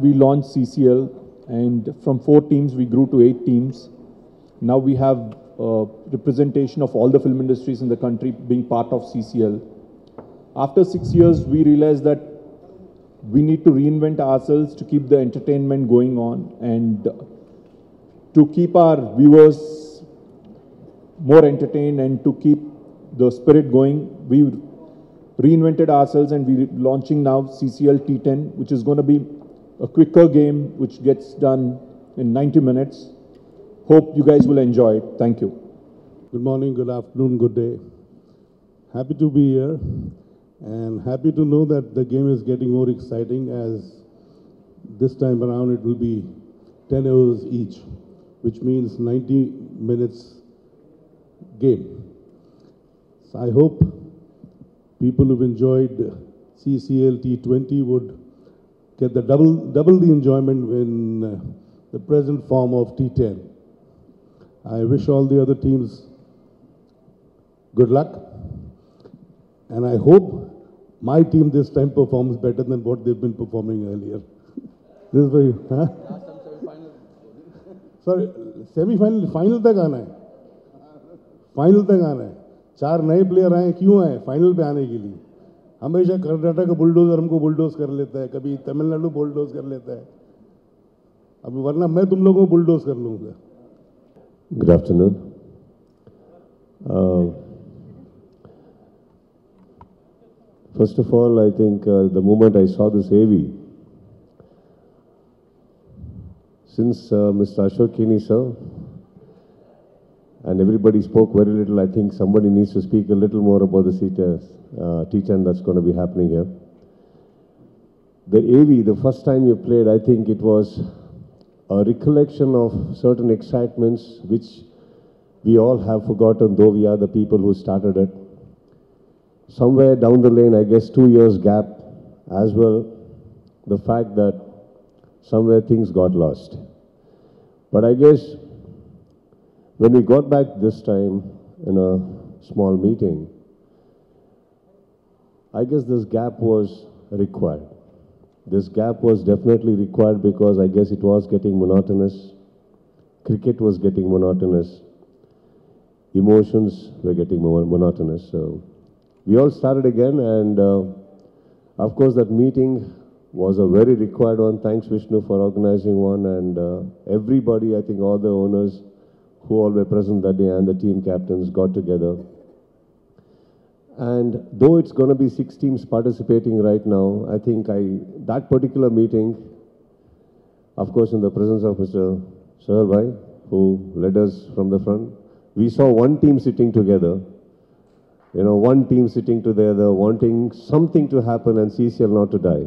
we launched CCL, and from 4 teams we grew to 8 teams. Now we have representation of all the film industries in the country being part of CCL. After 6 years, we realized that we need to reinvent ourselves to keep the entertainment going on and to keep our viewers more entertained and to keep the spirit going. We reinvented ourselves and we're launching now CCL T10, which is going to be a quicker game which gets done in 90 minutes. Hope you guys will enjoy it. Thank you. Good morning, good afternoon, good day. Happy to be here and happy to know that the game is getting more exciting, as this time around it will be 10 hours each, which means 90 minutes game. So I hope people who've enjoyed CCL T20 would get the double the enjoyment in the present form of T10. I wish all the other teams good luck, and I hope my team this time performs better than what they've been performing earlier. This is very, huh? Sorry, semi-final, final तक आना है, final तक आना है. 4 नए player आए, क्यों आए? फाइनल पे आने के लिए. हमेशा कर्नाटक का बुलडोजर हमको बुलडोज कर लेता है, कभी तमिलनाडु बुलडोज कर लेता है. अब वरना मैं तुम लोगों को बुलडोज कर लूँगा. Good afternoon. First of all, I think the moment I saw this AV, since Mr. Ashok Kini sir and everybody spoke very little, I think somebody needs to speak a little more about the T10 that's going to be happening here. The AV, the first time you played, I think it was a recollection of certain excitements which we all have forgotten, though we are the people who started it. Somewhere down the lane, I guess 2 years gap as well, the fact that somewhere things got lost. But I guess when we got back this time in a small meeting, I guess this gap was required. This gap was definitely required because I guess it was getting monotonous. Cricket was getting monotonous. Emotions were getting monotonous. So we all started again, and of course that meeting was a very required one. Thanks Vishnu for organizing one, and everybody, I think all the owners who all were present that day and the team captains got together. And though it's going to be 6 teams participating right now, I think that particular meeting, of course in the presence of Mr. Sahal Bhai, who led us from the front, we saw one team sitting together, one team sitting together, wanting something to happen and CCL not to die.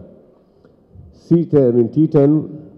T10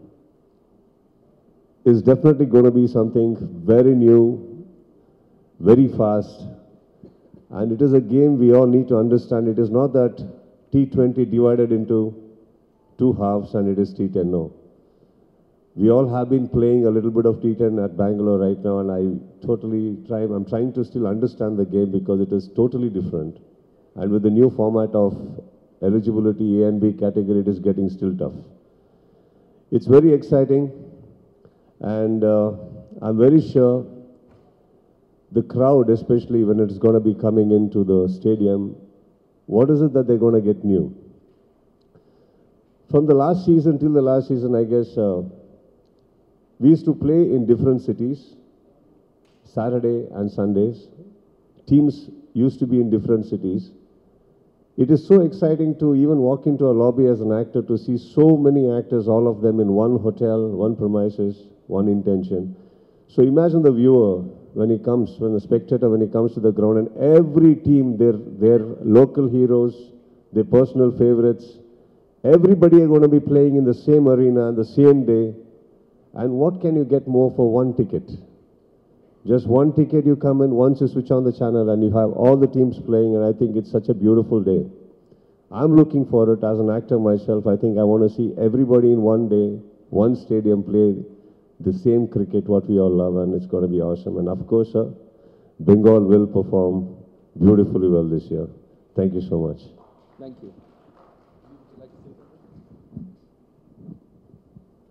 is definitely going to be something very new, very fast. And it is a game we all need to understand. It is not that T20 divided into 2 halves and it is T10, no. We all have been playing a little bit of T10 at Bangalore right now, and I'm trying to still understand the game because it is totally different. And with the new format of eligibility A and B category, it is getting still tough. It's very exciting, and I'm very sure the crowd, especially when it's going to be coming into the stadium, what is it that they're going to get new? From the last season till the last season, I guess, we used to play in different cities, Saturday and Sundays. Teams used to be in different cities. It is so exciting to even walk into a lobby as an actor to see so many actors, all of them in one hotel, one premises, one intention. So imagine the viewer when the spectator comes to the ground, and every team, their local heroes, their personal favorites, everybody are going to be playing in the same arena on the same day. And what can you get more for one ticket? Just one ticket, you come in, once you switch on the channel and you have all the teams playing, and I think it's such a beautiful day. I'm looking for it as an actor myself. I think I want to see everybody in one day, one stadium play the same cricket what we all love, and it's going to be awesome. And of course, Bengal will perform beautifully well this year. Thank you so much. Thank you.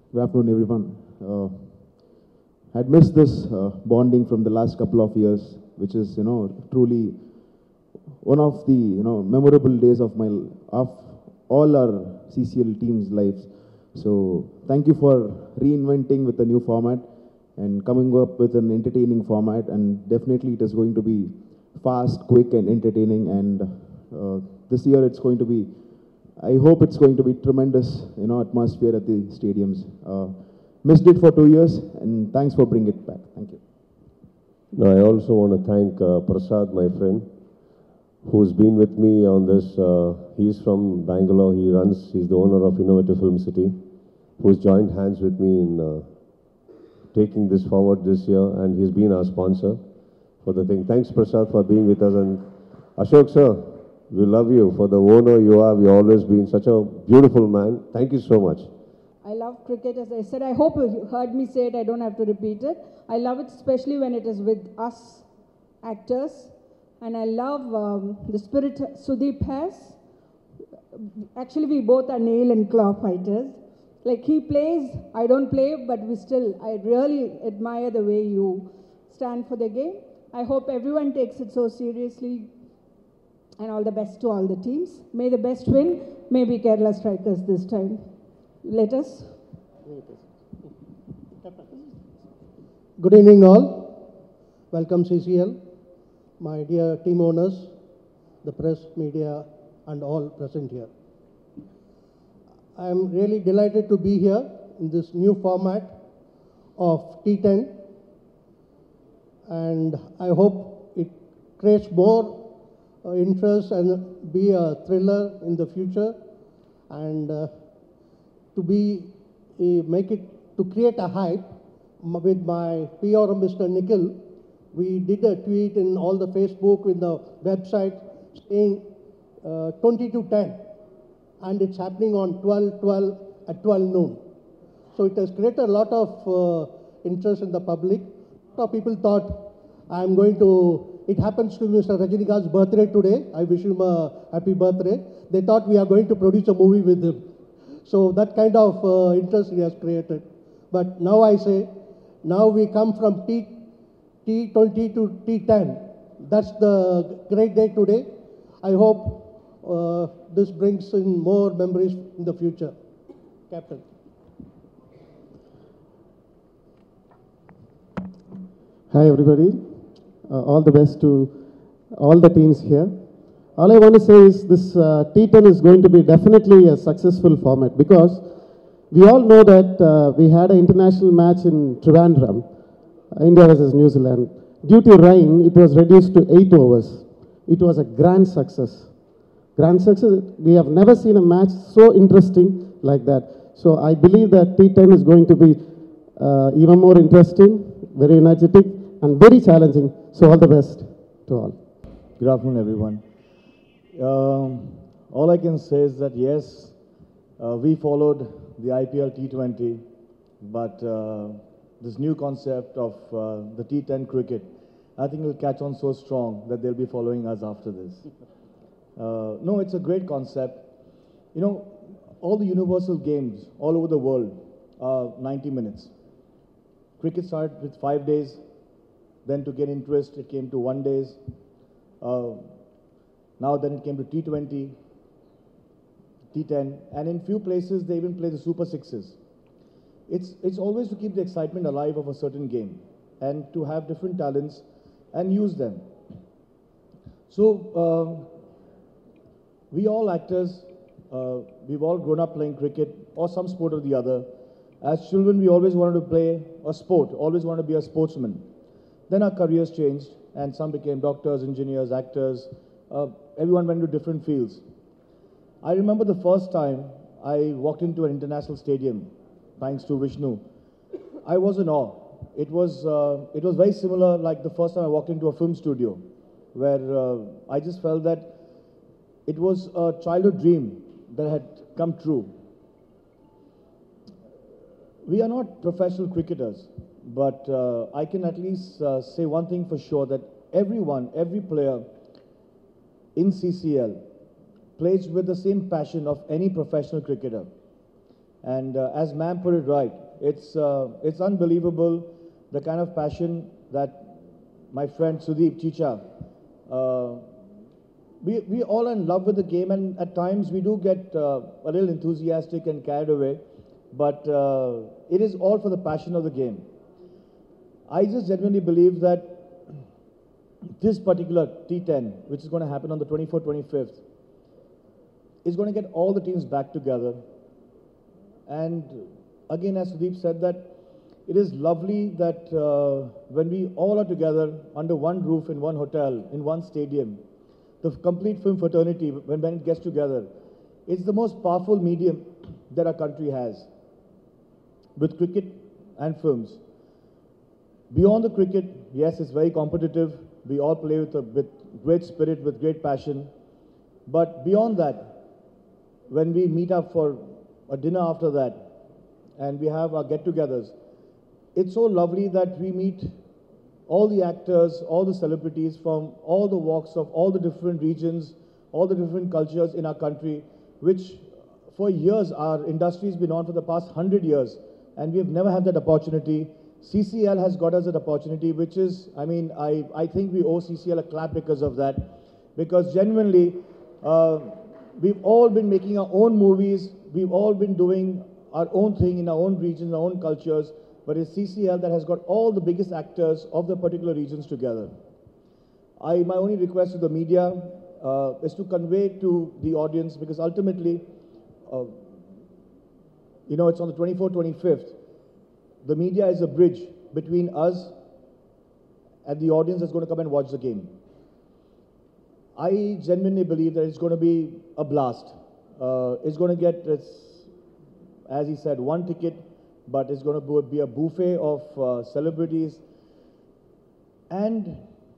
Good afternoon, everyone. I'd missed this bonding from the last couple of years, which is, truly one of the, memorable days of all our CCL team's lives. So thank you for reinventing with a new format and coming up with an entertaining format. And definitely it is going to be fast, quick, and entertaining. And this year it's going to be, I hope it's going to be tremendous, atmosphere at the stadiums. Missed it for 2 years, and thanks for bringing it back. Thank you. No, I also want to thank Prasad, my friend, who's been with me on this. He's from Bangalore. He's the owner of Innovative Film City, who's joined hands with me in taking this forward this year, and he's been our sponsor for the thing. Thanks, Prasad, for being with us. And Ashok, sir, we love you. For the owner you are, you've always been such a beautiful man. Thank you so much. I love cricket, as I said. I hope you heard me say it. I don't have to repeat it. I love it, especially when it is with us actors. And I love the spirit Sudeep has. Actually, we both are nail and claw fighters. Like he plays, I don't play, but I really admire the way you stand for the game. I hope everyone takes it so seriously. And all the best to all the teams. May the best win. Maybe Kerala Strikers this time. Let us. Good evening all. Welcome CCL. My dear team owners, the press, media and all present here. I am really delighted to be here in this new format of T10, and I hope it creates more interest and be a thriller in the future, and to create a hype with my PR, Mr. Nikhil. We did a tweet in all the Facebook, in the website, saying 20 to 10, and it's happening on 12/12 at 12 noon. So it has created a lot of interest in the public. A lot of people thought it happens to Mr. Rajinikanth's birthday today. I wish him a happy birthday. They thought we are going to produce a movie with him. So that kind of interest he has created. But now I say, now we come from T20 to T10. That's the great day today. I hope this brings in more memories in the future. Captain. Hi everybody. All the best to all the teams here. All I want to say is this T10 is going to be definitely a successful format, because we all know that we had an international match in Trivandrum, India versus New Zealand. Due to rain, it was reduced to 8 overs. It was a grand success. Grand success. We have never seen a match so interesting like that. So I believe that T10 is going to be even more interesting, very energetic, and very challenging. So all the best to all. Good afternoon, everyone. All I can say is that yes, we followed the IPL T20, but this new concept of the T10 cricket, I think will catch on so strong that they'll be following us after this. No, it's a great concept. You know, all the universal games all over the world are 90 minutes. Cricket started with 5 days, then to get interest, it came to 1 days. Now then it came to T20, T10, and in few places they even play the Super Sixes. It's always to keep the excitement alive of a certain game and to have different talents and use them. So we all actors, we've all grown up playing cricket or some sport or the other. As children, we always wanted to play a sport, always wanted to be a sportsman. Then our careers changed, and some became doctors, engineers, actors. Everyone went to different fields. I remember the first time I walked into an international stadium, thanks to Vishnu. I was in awe. It was very similar like the first time I walked into a film studio, where I just felt that it was a childhood dream that had come true. We are not professional cricketers, but I can at least say one thing for sure, that every player in CCL plays with the same passion of any professional cricketer. And as ma'am put it right, it's unbelievable the kind of passion that my friend Sudeep Chicha, we all are in love with the game, and at times we do get a little enthusiastic and carried away, but it is all for the passion of the game. I just genuinely believe that this particular T10, which is going to happen on the 24th, 25th, is going to get all the teams back together. And again, as Sudeep said, that it is lovely that when we all are together under one roof in one hotel, in one stadium, the complete film fraternity, when it gets together, it's the most powerful medium that our country has, with cricket and films. Beyond the cricket, yes, it's very competitive. We all play with great spirit, with great passion. But beyond that, when we meet up for a dinner after that, and we have our get-togethers, it's so lovely that we meet all the actors, all the celebrities from all the walks of all the different regions, all the different cultures in our country, which for years our industry has been on for the past 100 years, and we have never had that opportunity. CCL has got us that opportunity, which is, I mean, I think we owe CCL a clap because of that, because genuinely, we've all been making our own movies, we've all been doing our own thing in our own regions, our own cultures, but it's CCL that has got all the biggest actors of the particular regions together. My only request to the media is to convey to the audience, because ultimately, you know, it's on the 24th, 25th. The media is a bridge between us and the audience that's going to come and watch the game. I genuinely believe that it's going to be a blast. It's going to get, as he said, one ticket, but it's going to be a buffet of celebrities. And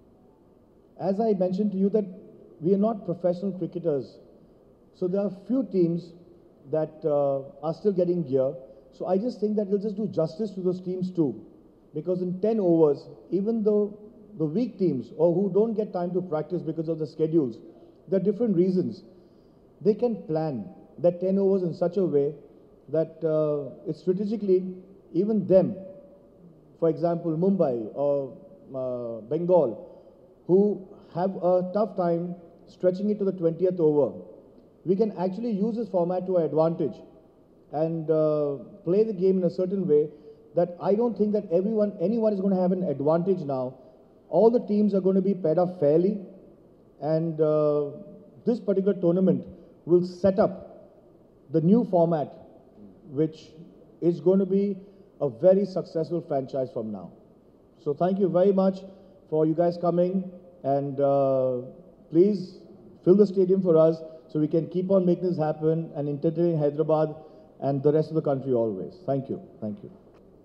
as I mentioned to you, that we are not professional cricketers. So there are few teams that are still getting gear. So I just think that we'll just do justice to those teams too. Because in 10 overs, even though the weak teams or who don't get time to practice because of the schedules, there are different reasons. They can plan that 10 overs in such a way that it's strategically, even them, for example, Mumbai or Bengal, who have a tough time stretching it to the 20th over, we can actually use this format to our advantage and play the game in a certain way that I don't think that anyone is going to have an advantage now. All the teams are going to be paired up fairly, and this particular tournament will set up the new format, which is going to be a very successful franchise from now. So thank you very much for you guys coming, and please fill the stadium for us so we can keep on making this happen and entertain Hyderabad and the rest of the country always. Thank you. Thank you.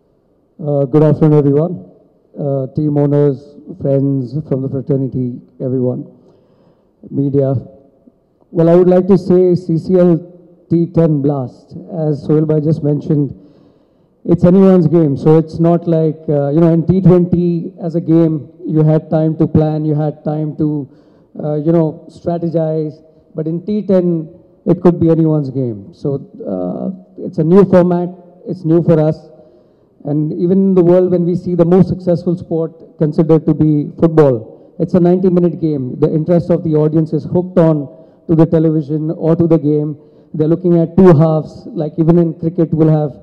Good afternoon, everyone. Team owners, friends from the fraternity, everyone, media. Well, I would like to say CCL T10 Blast, as Sohail Bhai just mentioned, it's anyone's game. So it's not like, you know, in T20 as a game, you had time to plan, you had time to, you know, strategize. But in T10, it could be anyone's game. So it's a new format, it's new for us. And even in the world, when we see the most successful sport considered to be football, it's a 90-minute game. The interest of the audience is hooked on to the television or to the game. They're looking at two halves, like even in cricket, we'll have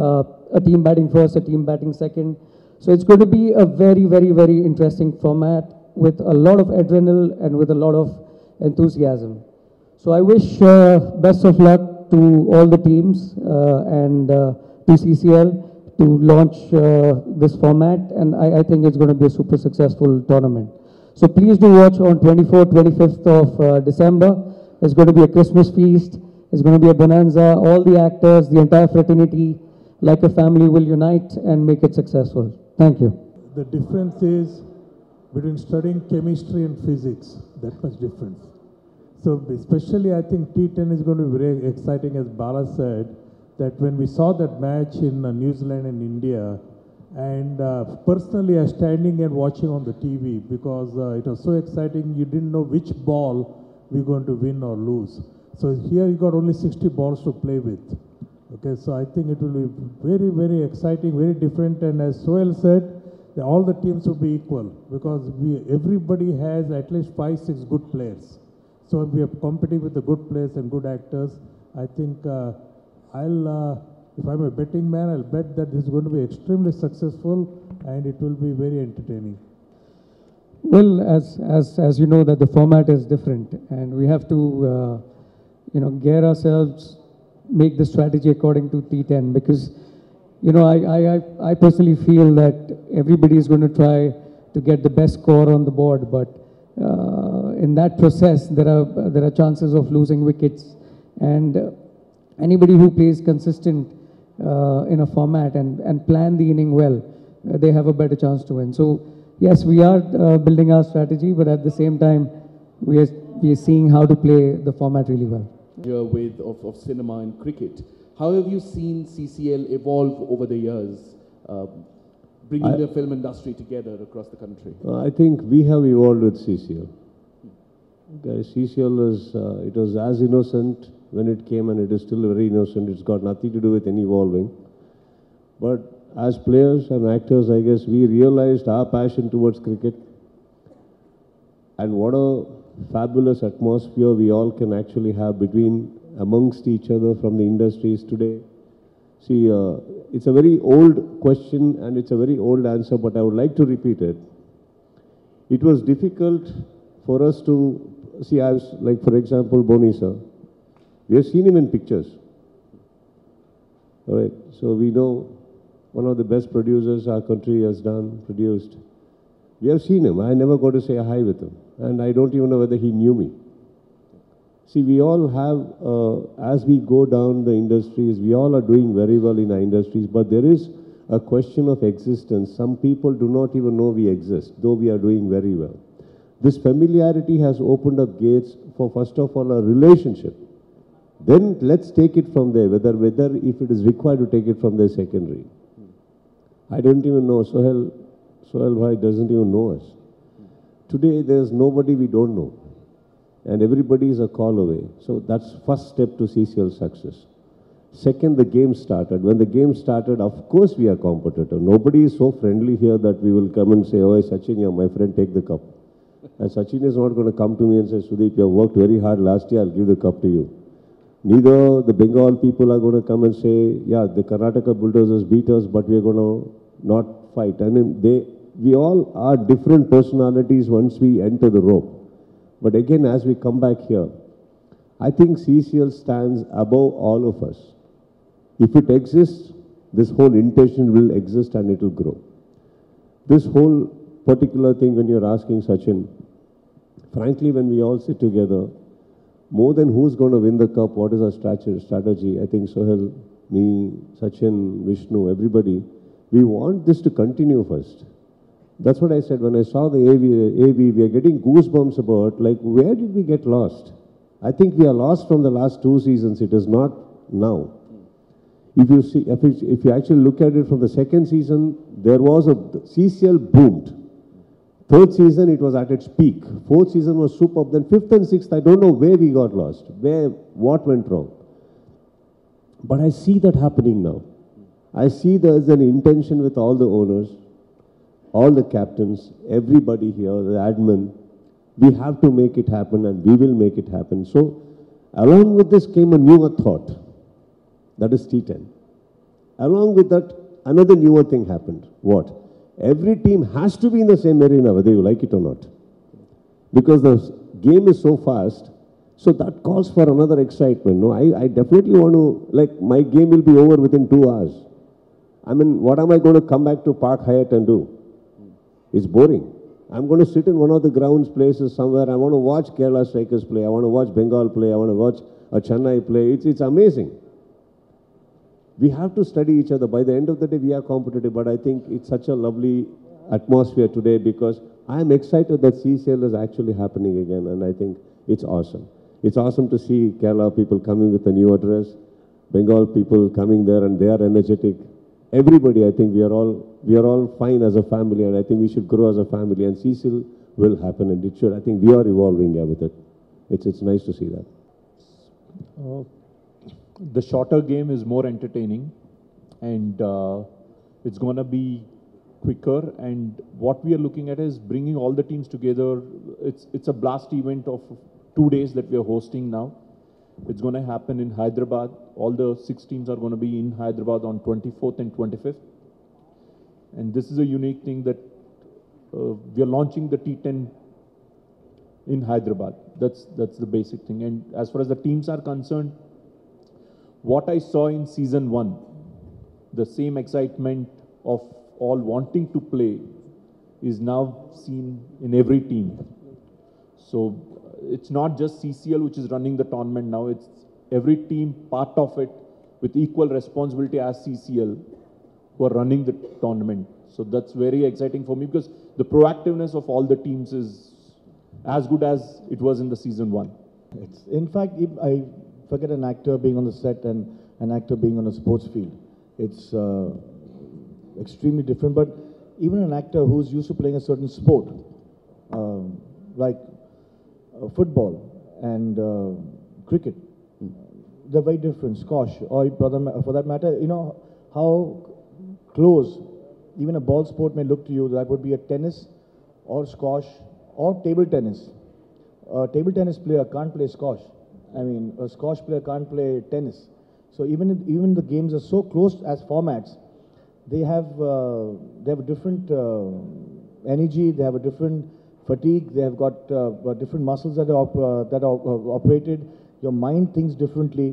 a team batting first, a team batting second. So it's going to be a very, very, very interesting format with a lot of adrenaline and with a lot of enthusiasm. So I wish best of luck to all the teams and to CCL to launch this format, and I think it's going to be a super successful tournament. So please do watch on 24th, 25th of December. It's going to be a Christmas feast. It's going to be a bonanza. All the actors, the entire fraternity, like a family, will unite and make it successful. Thank you. The difference is between studying chemistry and physics, that much difference. So especially I think T10 is going to be very exciting, as Bala said, that when we saw that match in New Zealand and India, and personally I was standing and watching on the TV because it was so exciting, you didn't know which ball we're going to win or lose. So here you got only 60 balls to play with. Okay, so I think it will be very, very exciting, very different. And as Sohail said, all the teams will be equal because everybody has at least 5, 6 good players. So we are competing with the good players and good actors. I think if I'm a betting man, I'll bet that this is going to be extremely successful and it will be very entertaining. Well, as you know, that the format is different, and we have to, gear ourselves, make the strategy according to T10, because, I personally feel that everybody is going to try to get the best score on the board, but in that process, there are chances of losing wickets, and anybody who plays consistent in a format and plan the inning well, they have a better chance to win. So, yes, we are building our strategy, but at the same time, we are seeing how to play the format really well. With of cinema and cricket. How have you seen CCL evolve over the years, bringing the film industry together across the country? I think we have evolved with CCL. Okay, CCL is, it was as innocent when it came and it is still very innocent. It's got nothing to do with any evolving. But as players and actors, I guess we realized our passion towards cricket and what a fabulous atmosphere we all can actually have amongst each other from the industries today. See, it's a very old question and it's a very old answer, but I would like to repeat it. It was difficult for us to see, I was like, for example, Boni sir. We have seen him in pictures. All right, so we know one of the best producers our country has produced. We have seen him. I never got to say a hi with him. And I don't even know whether he knew me. See, we all have, as we go down the industries, we all are doing very well in our industries, but there is a question of existence. Some people do not even know we exist, though we are doing very well. This familiarity has opened up gates for, first of all, a relationship. Then let's take it from there, whether if it is required to take it from there secondary. I don't even know, Sohail Bhai doesn't even know us. Today, there's nobody we don't know. And everybody is a call away. So that's first step to CCL success. Second, the game started. When the game started, of course we are competitive. Nobody is so friendly here that we will come and say, oh, Sachin, yeah, my friend, take the cup. And Sachin is not going to come to me and say, Sudeep, you have worked very hard last year, I'll give the cup to you. Neither the Bengal people are going to come and say, yeah, the Karnataka Bulldozers beat us, but we are going to not fight. I mean, we all are different personalities once we enter the rope. But again, as we come back here, I think CCL stands above all of us. If it exists, this whole intention will exist and it will grow. This whole particular thing when you're asking Sachin, frankly, when we all sit together, more than who's going to win the cup, what is our strategy, I think Sohail, me, Sachin, Vishnu, everybody, we want this to continue first. That's what I said when I saw the AV, we are getting goosebumps about, like, where did we get lost? I think we are lost from the last 2 seasons. It is not now. If you see, if you actually look at it from the second season, there was CCL boomed. Third season, it was at its peak. Fourth season was superb. Then fifth and sixth, I don't know where we got lost, what went wrong. But I see that happening now. I see there's an intention with all the owners, all the captains, everybody here, the admin. We have to make it happen and we will make it happen. So, along with this came a newer thought. That is T10. Along with that, another newer thing happened. What? Every team has to be in the same arena, whether you like it or not. Because the game is so fast, so that calls for another excitement. No, I definitely want to, like, my game will be over within 2 hours. I mean, what am I going to come back to Park Hyatt and do? It's boring. I'm going to sit in one of the grounds places somewhere. I want to watch Kerala Strikers play. I want to watch Bengal play. I want to watch a Chennai play. It's amazing. We have to study each other. By the end of the day, we are competitive. But I think it's such a lovely atmosphere today because I am excited that CCL is actually happening again. And I think it's awesome. It's awesome to see Kerala people coming with a new address, Bengal people coming there and they are energetic. Everybody, I think we are all fine as a family, and I think we should grow as a family, and CCL will happen, and it should. I think we are evolving with it. It's nice to see that. The shorter game is more entertaining, and it's going to be quicker. And what we are looking at is bringing all the teams together. It's a blast event of 2 days that we are hosting now. It's going to happen in Hyderabad. All the 6 teams are going to be in Hyderabad on 24th and 25th. And this is a unique thing that we are launching the T10 in Hyderabad. That's the basic thing. And as far as the teams are concerned, what I saw in season 1, the same excitement of all wanting to play is now seen in every team. So it's not just CCL which is running the tournament now, it's every team part of it with equal responsibility as CCL who are running the tournament. So that's very exciting for me because the proactiveness of all the teams is as good as it was in the season 1. It's, in fact, if I forget an actor being on the set and an actor being on a sports field. It's extremely different, but even an actor who's used to playing a certain sport, like football and cricket, they're very different. Squash, or for that matter, you know how close even a ball sport may look to you. That would be a tennis or squash or table tennis. A table tennis player can't play squash. I mean, a squash player can't play tennis. So even the games are so close as formats, they have a different energy, they have a different fatigue, they have got different muscles that are operated. Your mind thinks differently.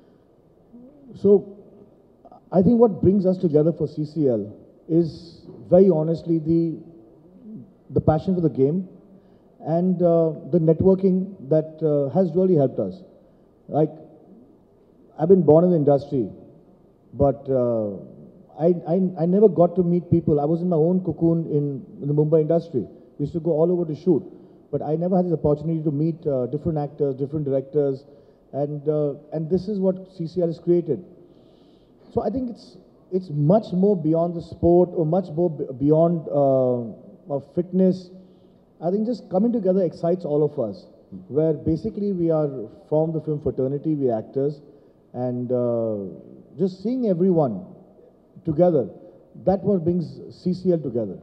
So I think what brings us together for CCL is very honestly the passion for the game and the networking that has really helped us. Like, I've been born in the industry, but I never got to meet people. I was in my own cocoon in the Mumbai industry. We used to go all over to shoot, but I never had the opportunity to meet different actors, different directors, and this is what CCL has created. So I think it's much more beyond the sport or much more beyond fitness. I think just coming together excites all of us, where basically we are from the film fraternity, we actors, and just seeing everyone together, that's what brings CCL together.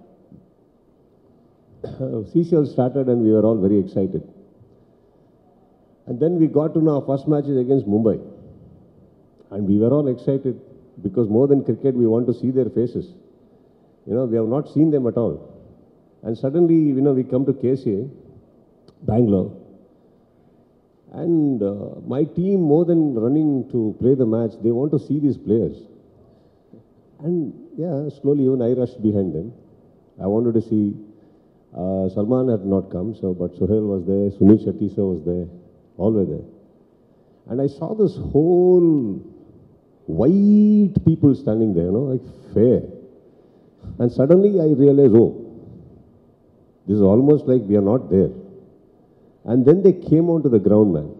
CCL started and we were all very excited. And then we got to know our first match is against Mumbai. And we were all excited because more than cricket, we want to see their faces. You know, we have not seen them at all. And suddenly, you know, we come to KCA, Bangalore. And my team, more than running to play the match, they want to see these players. And yeah, slowly even I rushed behind them. I wanted to see, Salman had not come, so but Sohail was there, Sunil Shetty sir was there, all were there. And I saw this whole white people standing there, you know, like fair. And suddenly I realized, oh, this is almost like we are not there. And then they came onto the ground, man.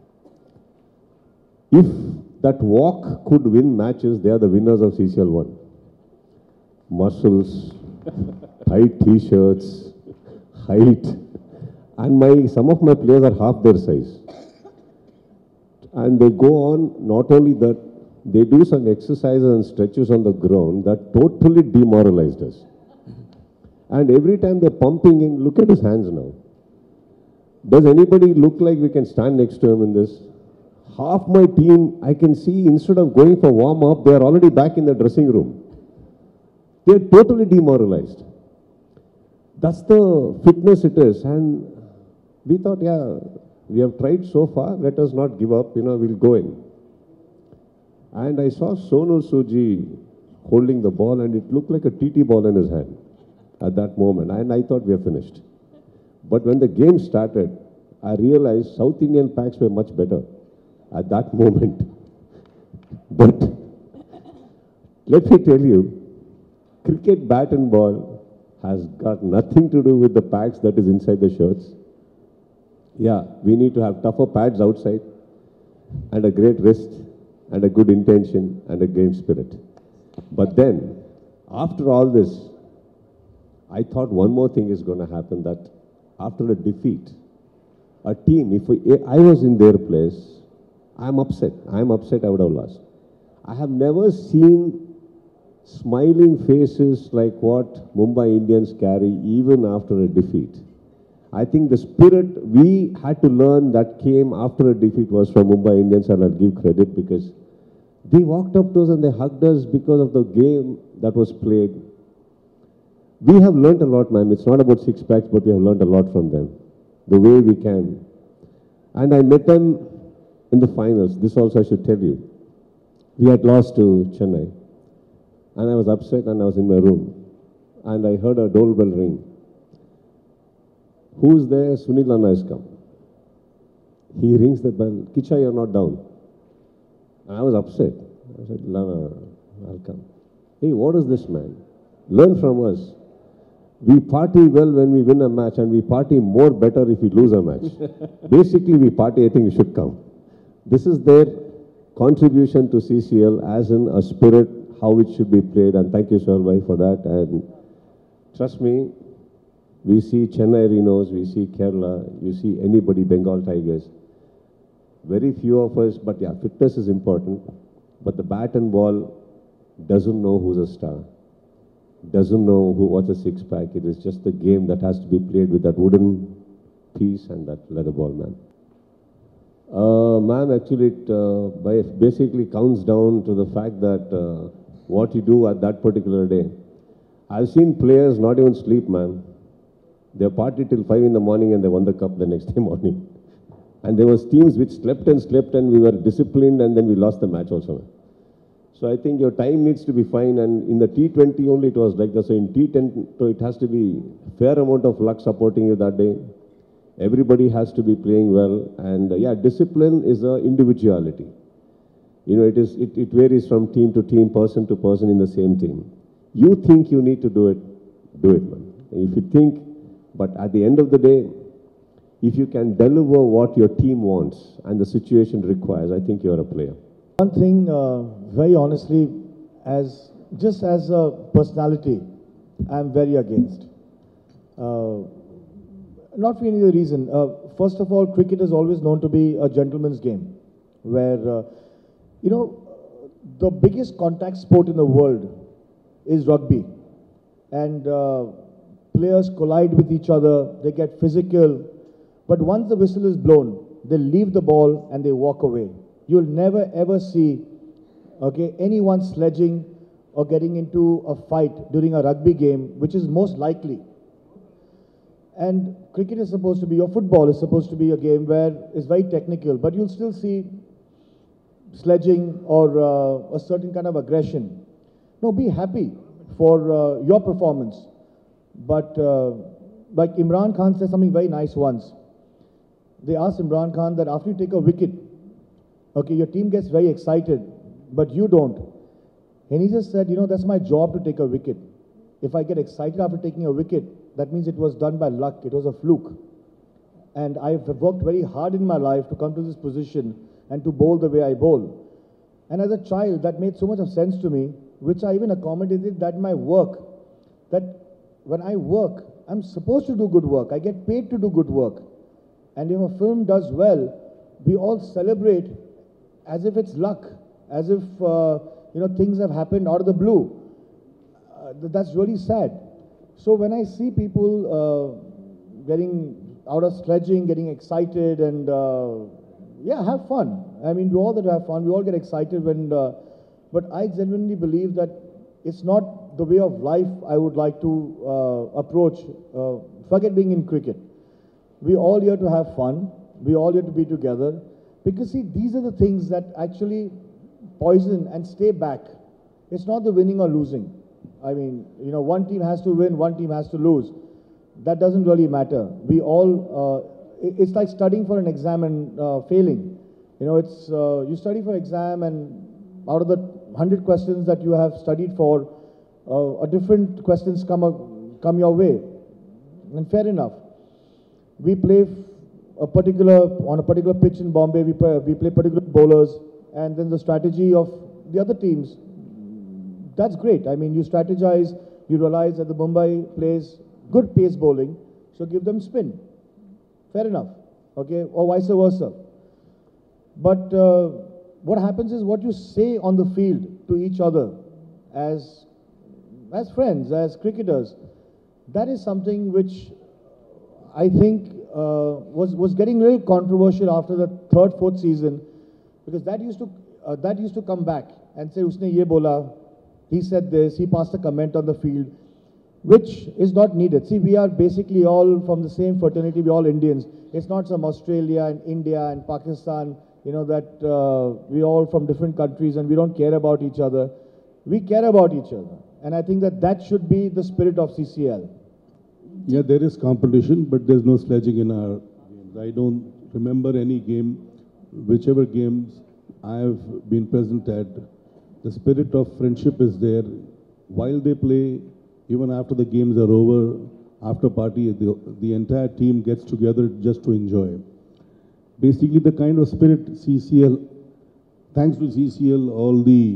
If that walk could win matches, they are the winners of CCL 1. Muscles, tight t-shirts, height. And some of my players are half their size. And they go on, not only that, they do some exercises and stretches on the ground that totally demoralized us. And every time they're pumping in, look at his hands now. Does anybody look like we can stand next to him in this? Half my team, I can see, instead of going for warm-up, they are already back in the dressing room. They're totally demoralized. That's the fitness it is. And we thought, yeah, we have tried so far, let us not give up, you know, we'll go in. And I saw Sonu Suji holding the ball, and it looked like a TT ball in his hand at that moment. And I thought we are finished. But when the game started, I realized South Indian packs were much better at that moment. But let me tell you, cricket bat and ball has got nothing to do with the packs that is inside the shirts. Yeah, we need to have tougher pads outside and a great wrist and a good intention and a game spirit. But then, after all this, I thought one more thing is going to happen, that after a defeat, a team, if I was in their place, I'm upset. I'm upset I would have lost. I have never seen smiling faces like what Mumbai Indians carry even after a defeat. I think the spirit we had to learn that came after a defeat was from Mumbai Indians, and I'll give credit because they walked up to us and they hugged us because of the game that was played. We have learned a lot, man. It's not about six packs, but we have learned a lot from them. The way we can. And I met them in the finals. This also I should tell you. We had lost to Chennai. And I was upset and I was in my room. And I heard a doorbell ring. Who's there? Sunil Lana has come. He rings the bell. Kicha, you're not down. And I was upset. I said, Lana, I'll come. Hey, what is this, man? Learn from us. We party well when we win a match, and we party more better if we lose a match. Basically, we party, I think we should come. This is their contribution to CCL as in a spirit, how it should be played, and thank you, Sohail, for that. And trust me, we see Chennai Rhinos, we see Kerala, you see anybody, Bengal Tigers. Very few of us, but yeah, fitness is important. But the bat and ball doesn't know who's a star. Doesn't know what's a six-pack. It is just a game that has to be played with that wooden piece and that leather ball, man. Ma'am, actually, it basically counts down to the fact that what you do at that particular day. I've seen players not even sleep, ma'am. They partied till 5 in the morning and they won the cup the next day morning. And there was teams which slept and we were disciplined, and then we lost the match also. So I think your time needs to be fine, and in the T20 only it was like that. So in T10, so it has to be fair amount of luck supporting you that day. Everybody has to be playing well, and yeah, discipline is a individuality. You know, it varies from team to team, person to person in the same team. You think you need to do it, man. If you think, but at the end of the day, if you can deliver what your team wants and the situation requires, I think you're a player. One thing, very honestly, just as a personality, I'm very against. Not for any other reason. First of all, cricket is always known to be a gentleman's game, where, you know, the biggest contact sport in the world is rugby. And players collide with each other, they get physical, but once the whistle is blown, they leave the ball and they walk away. You'll never ever see, okay, anyone sledging or getting into a fight during a rugby game, which is most likely. And cricket is supposed to be, or football is supposed to be a game where it's very technical, but you'll still see sledging or a certain kind of aggression. No, be happy for your performance. But like Imran Khan said something very nice once. They asked Imran Khan that after you take a wicket, okay, your team gets very excited, but you don't. And he just said, you know, that's my job to take a wicket. If I get excited after taking a wicket, that means it was done by luck, it was a fluke. And I've worked very hard in my life to come to this position and to bowl the way I bowl. And as a child, that made so much of sense to me, which I even accommodated that in my work, that when I work, I'm supposed to do good work. I get paid to do good work. And if a film does well, we all celebrate as if it's luck, as if you know, things have happened out of the blue. That's really sad. So when I see people getting out of sledging, getting excited, and yeah, have fun. I mean, we all that have fun. We all get excited when. But I genuinely believe that it's not the way of life I would like to approach. Forget being in cricket. We all here to have fun. We all here to be together. Because see, these are the things that actually poison and stay back. It's not the winning or losing. I mean, you know, one team has to win, one team has to lose. That doesn't really matter. We all, it's like studying for an exam and failing. You know, it's, you study for exam, and out of the 100 questions that you have studied for, a different questions come your way. And fair enough. We play on a particular pitch in Bombay, we play particular bowlers, and then the strategy of the other teams, that's great. I mean, you strategize, you realize that the Mumbai plays good pace bowling, so give them spin. Fair enough, okay, or vice versa. But what happens is what you say on the field to each other as friends, as cricketers, that is something which I think was getting a little controversial after the third, fourth season, because that used to come back and say, "Usne ye bola," he said this, he passed a comment on the field, which is not needed. See, we are basically all from the same fraternity, we're all Indians. It's not some Australia and India and Pakistan, that we're all from different countries and we don't care about each other. We care about each other. And I think that should be the spirit of CCL. Yeah, there is competition, but there's no sledging in our games. I don't remember any game, whichever games I have been present at, the spirit of friendship is there. While they play, even after the games are over, after party, the entire team gets together just to enjoy. Basically, the kind of spirit CCL, thanks to CCL, all the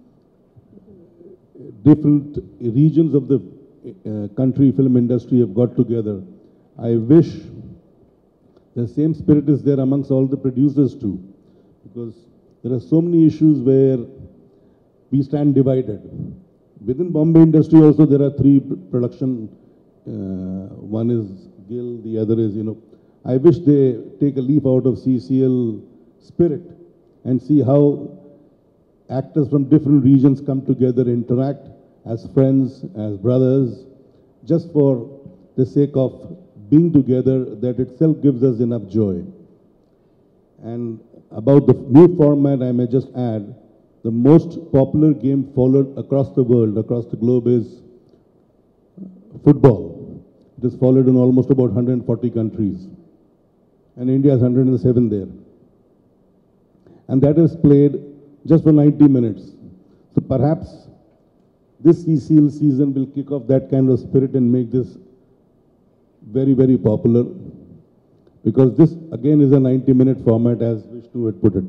different regions of the country film industry have got together. I wish the same spirit is there amongst all the producers too, because there are so many issues where we stand divided. Within Bombay industry also there are three production, one is Gill, the other is, I wish they take a leaf out of CCL spirit and see how actors from different regions come together, interact as friends, as brothers, just for the sake of being together. That itself gives us enough joy. And about the new format, I may just add, the most popular game followed across the world, across the globe, is football. It is followed in almost about 140 countries. And India is 107 there. And that is played just for 90 minutes. So perhaps this CCL season will kick off that kind of spirit and make this very, very popular. Because this, again, is a 90-minute format, as Vishnu had put it.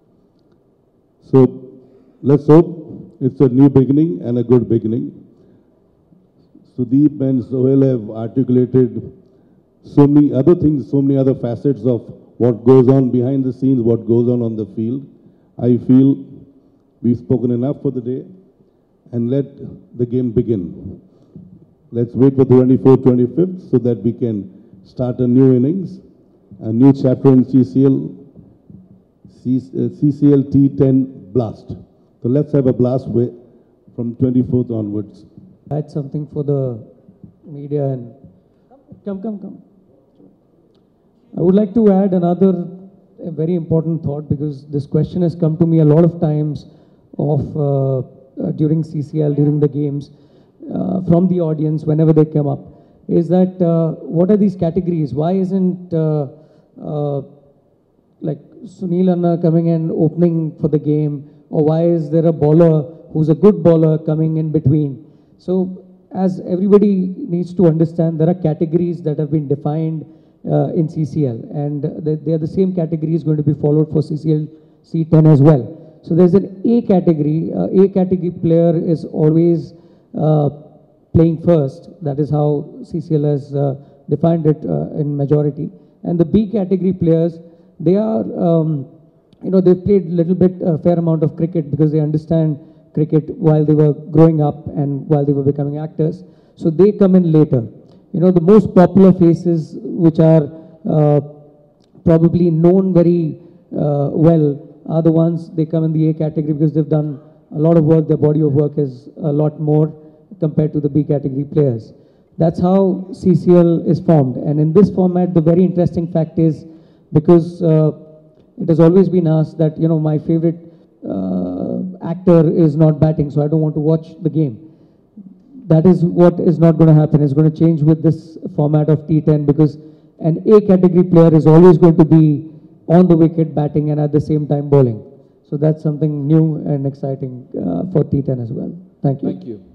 So let's hope it's a new beginning and a good beginning. Sudeep and Sohail have articulated so many other things, so many other facets of what goes on behind the scenes, what goes on the field. I feel we've spoken enough for the day, and let the game begin. Let's wait for the 24th, 25th so that we can start a new innings, a new chapter in CCL T10 blast. So let's have a blast from 24th onwards. Add something for the media and come. I would like to add another very important thought, because this question has come to me a lot of times during CCL, during the games, from the audience whenever they come up, is that what are these categories? Why isn't like Sunil Anna coming and opening for the game, or why is there a bowler who's a good bowler coming in between? So as everybody needs to understand, there are categories that have been defined in CCL, and they are the same categories going to be followed for CCL C10 as well. So there's an A category. A category player is always playing first. That is how CCL has defined it in majority. And the B category players, they are, they've played a little bit, a fair amount of cricket because they understand cricket while they were growing up and while they were becoming actors. So they come in later. The most popular faces, which are probably known very well, are the ones, they come in the A category because they've done a lot of work. Their body of work is a lot more compared to the B category players. That's how CCL is formed. And in this format, the very interesting fact is, because it has always been asked that, my favorite actor is not batting, so I don't want to watch the game. That is what is not going to happen. It's going to change with this format of T10, because an A category player is always going to be on the wicket batting and at the same time bowling. So that's something new and exciting for T10 as well. Thank you. Thank you.